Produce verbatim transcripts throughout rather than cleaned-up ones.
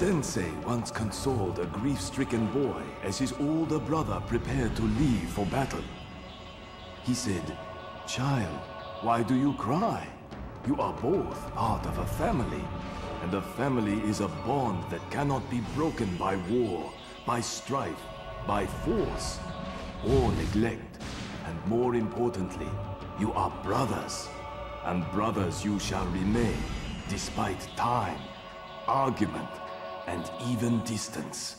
sensei once consoled a grief-stricken boy as his older brother prepared to leave for battle. He said, "Child, why do you cry? You are both part of a family, and a family is a bond that cannot be broken by war, by strife, by force, or neglect. And more importantly, you are brothers, and brothers you shall remain, despite time, argument, and even distance."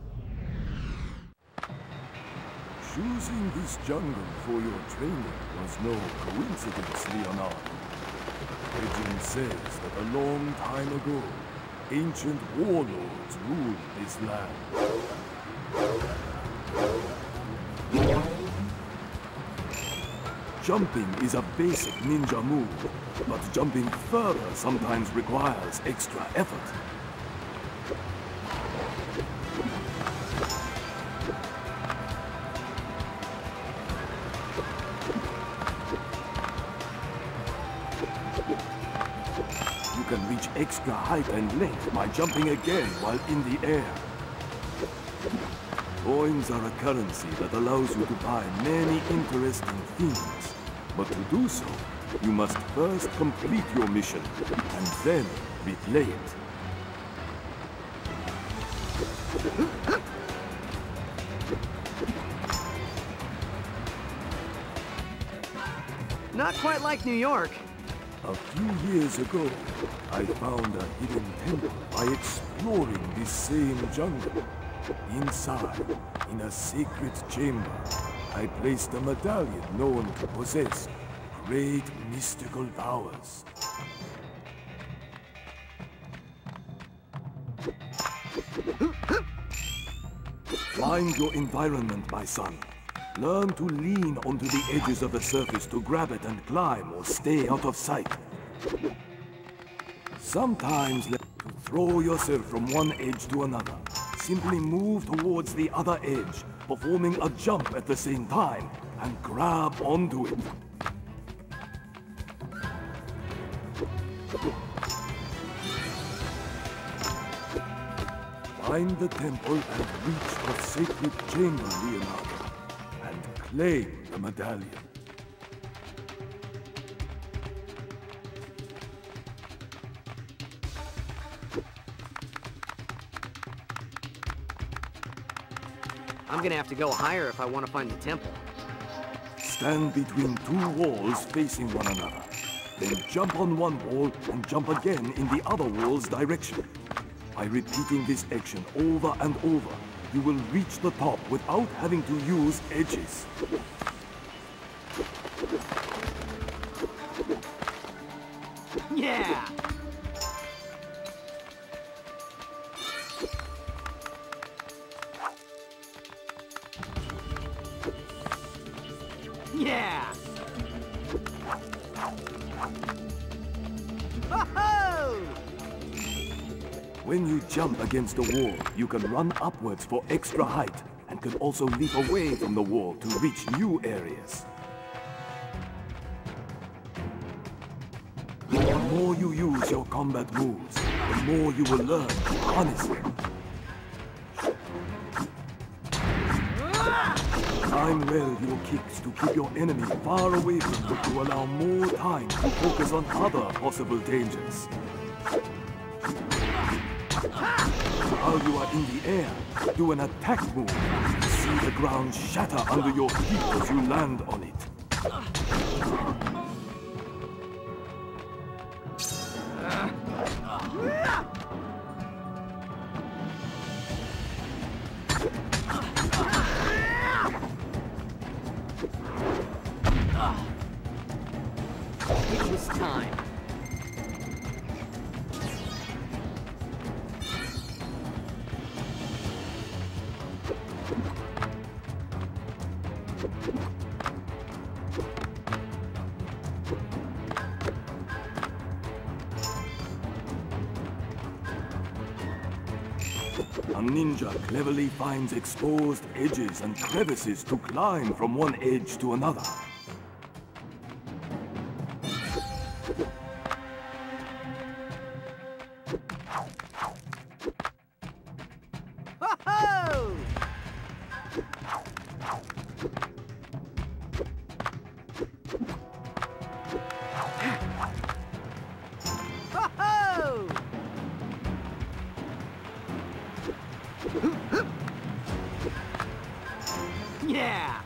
Choosing this jungle for your training was no coincidence, Leonardo. Legend says that a long time ago, ancient warlords ruled this land. Jumping is a basic ninja move, but jumping further sometimes requires extra effort. You can reach extra height and length by jumping again while in the air. Coins are a currency that allows you to buy many interesting things. But to do so, you must first complete your mission, and then replay it. Not quite like New York. A few years ago, I found a hidden temple by exploring this same jungle. Inside, in a sacred chamber, I placed a medallion known to possess great mystical powers. Find your environment, my son. Learn to lean onto the edges of the surface to grab it and climb or stay out of sight. Sometimes, let you throw yourself from one edge to another. Simply move towards the other edge, performing a jump at the same time, and grab onto it. Find the temple and reach the sacred chamber, Leonardo, and claim the medallion. I'm gonna have to go higher if I want to find the temple. Stand between two walls facing one another. Then jump on one wall and jump again in the other wall's direction. By repeating this action over and over, you will reach the top without having to use edges. Yeah! Yeah! Ho-ho! When you jump against a wall, you can run upwards for extra height, and can also leap away from the wall to reach new areas. The more you use your combat moves, the more you will learn to harness them. Time well your kicks to keep your enemy far away from you to allow more time to focus on other possible dangers. While you are in the air, do an attack move. See the ground shatter under your feet as you land on it. It was time. A ninja cleverly finds exposed edges and crevices to climb from one edge to another. Yeah!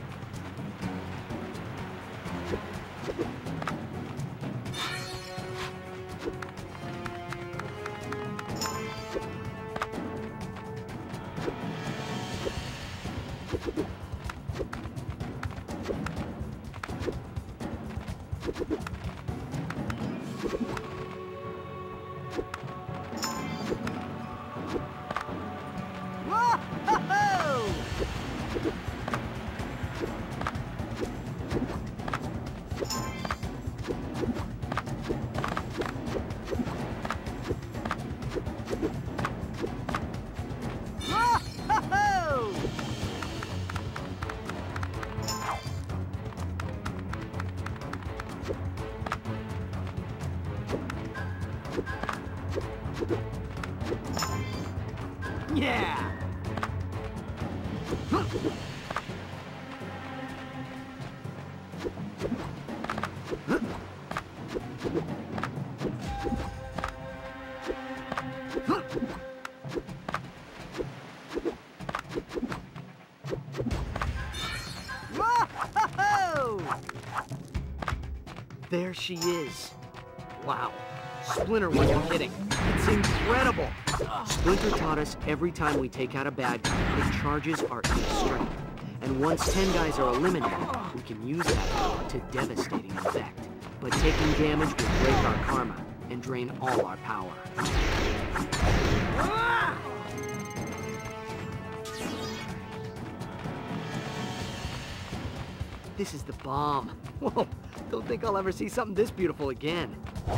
Yeah! Whoa! There she is. Wow. Splinter wasn't kidding. It's incredible. Splinter taught us every time we take out a bad guy, it charges our inner strength. And once ten guys are eliminated, we can use that power to devastating effect. But taking damage will break our karma and drain all our power. This is the bomb. Whoa, don't think I'll ever see something this beautiful again.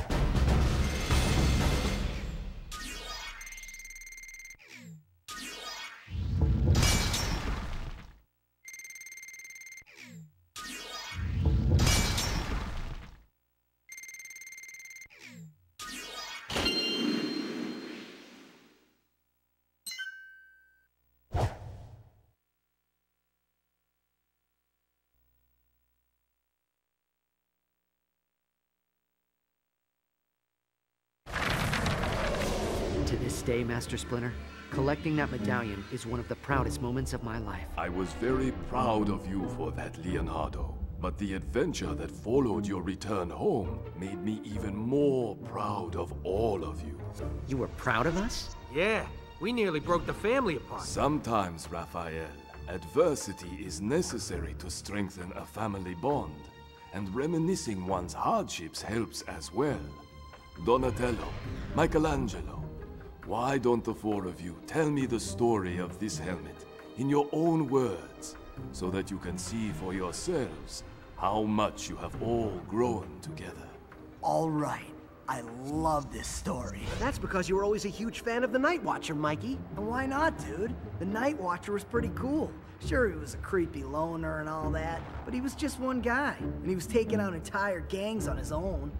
To this day, Master Splinter, collecting that medallion is one of the proudest moments of my life. I was very proud of you for that, Leonardo. But the adventure that followed your return home made me even more proud of all of you. You were proud of us? Yeah, we nearly broke the family apart. Sometimes, Raphael, adversity is necessary to strengthen a family bond. And reminiscing one's hardships helps as well. Donatello, Michelangelo, why don't the four of you tell me the story of this helmet in your own words, so that you can see for yourselves how much you have all grown together? All right. I love this story. That's because you were always a huge fan of the Night Watcher, Mikey. And why not, dude? The Night Watcher was pretty cool. Sure, he was a creepy loner and all that, but he was just one guy, and he was taking out entire gangs on his own.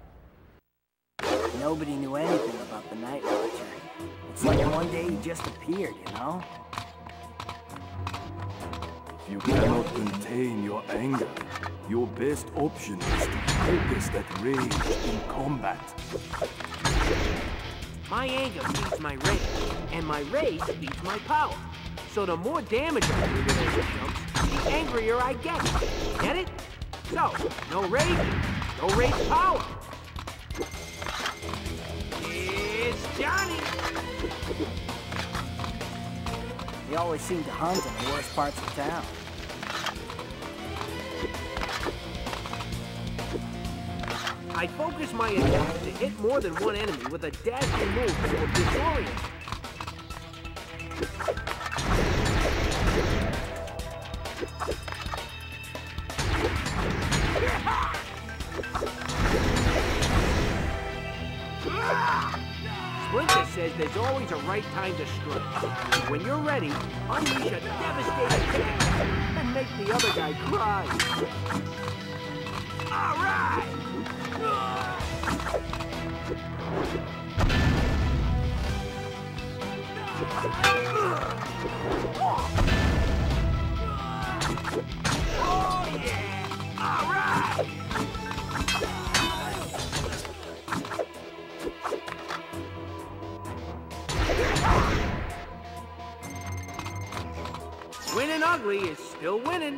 Nobody knew anything about the Night Watcher. It's like one day he just appeared, you know? If you cannot contain your anger, your best option is to focus that rage in combat. My anger feeds my rage, and my rage feeds my power. So the more damage I do to those victims, the angrier I get. Get it? So, no rage, no rage power. It's Johnny! They always seem to hunt in the worst parts of town. I focus my attack to hit more than one enemy with a dashing move so it disorients. Splinter says there's always a right time to strike. When you're ready, unleash a devastating attack and make the other guy cry. All right! Oh yeah! All right! Winning ugly is still winning.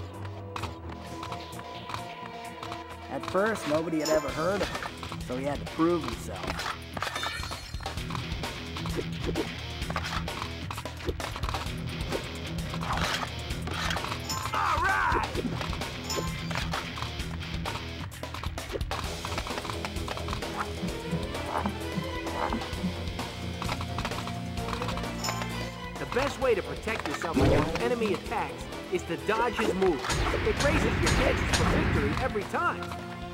At first, nobody had ever heard of him, so he had to prove himself. All right! The best way to protect yourself against enemy attacks is to dodge his moves. It raises your chances for victory every time.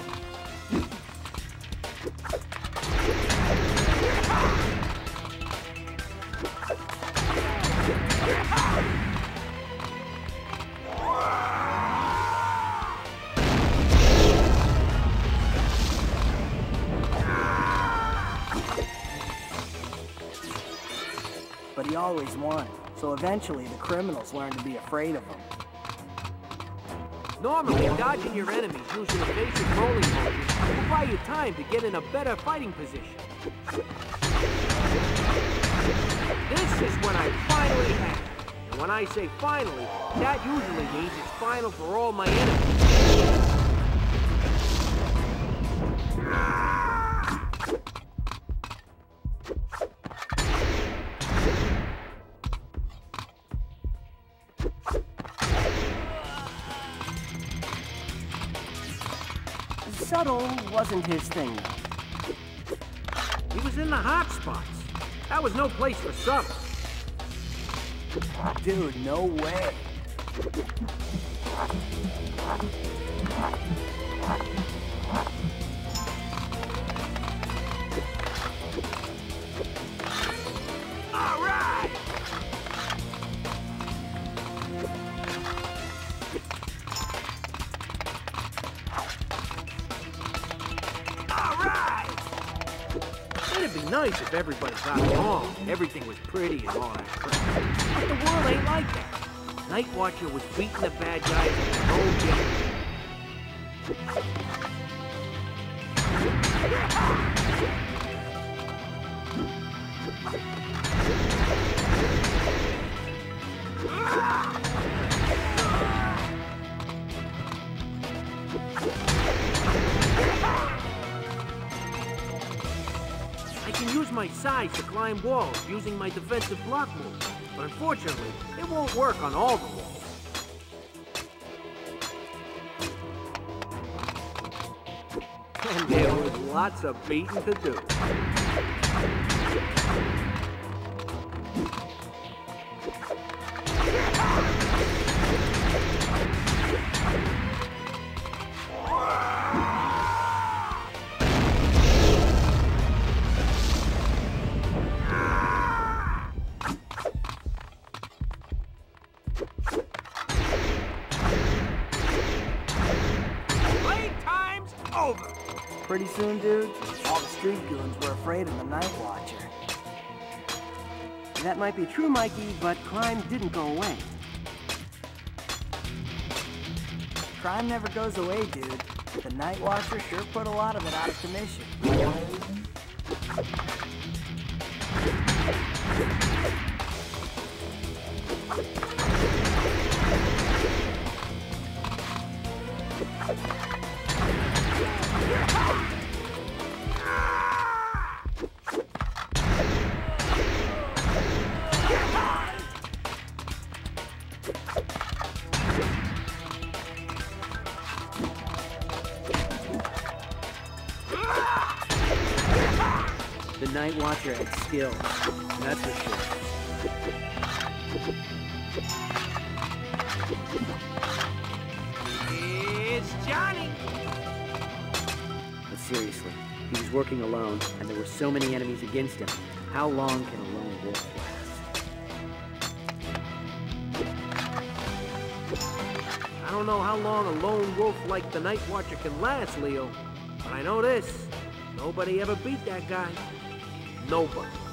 But he always won, so eventually the criminals learned to be afraid of him. Normally, dodging your enemies using evasive rolling motions will buy you time to get in a better fighting position. This is when I finally have it. And when I say finally, that usually means it's final for all my enemies. Subtle wasn't his thing, though. He was in the hot spots. That was no place for subtle. Dude, no way. All right! It'd be nice if everybody got along, everything was pretty and all that crap. But the world ain't like that. Night Watcher was beating the bad guys in his own game. I can use my size to climb walls using my defensive block move, but unfortunately, it won't work on all the walls. And there was lots of beating to do. Over. Pretty soon, dude, all the street goons were afraid of the Night Watcher. That might be true, Mikey, but crime didn't go away. Crime never goes away, dude. The Night Watcher sure put a lot of it out of commission. The Night Watcher had skill, that's for sure. It's Johnny! But seriously, he was working alone, and there were so many enemies against him. How long can a lone wolf last? I don't know how long a lone wolf like the Night Watcher can last, Leo. But I know this. Nobody ever beat that guy. Nobody.